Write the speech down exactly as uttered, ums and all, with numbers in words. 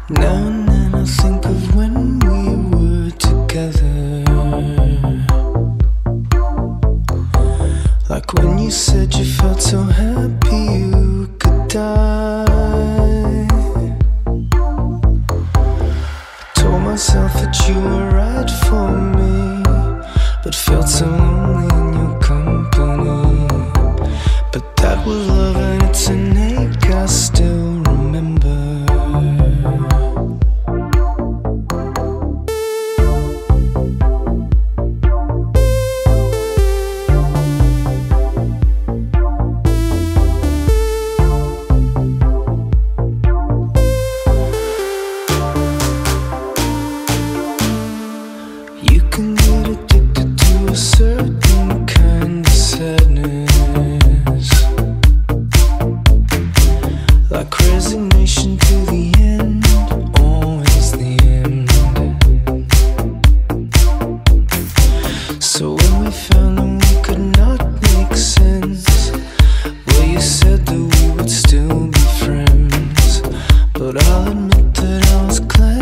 Now and then I think of when we were together, like when you said you felt so happy you could die. I told myself that you were right for me, but felt so lonely in your company. But that was love and it's an ache I still remember. You can get addicted to a certain kind of sadness, like resignation to the end, always the end. So when we found that we could not make sense, well, you said that we would still be friends, but I'll admit that I was glad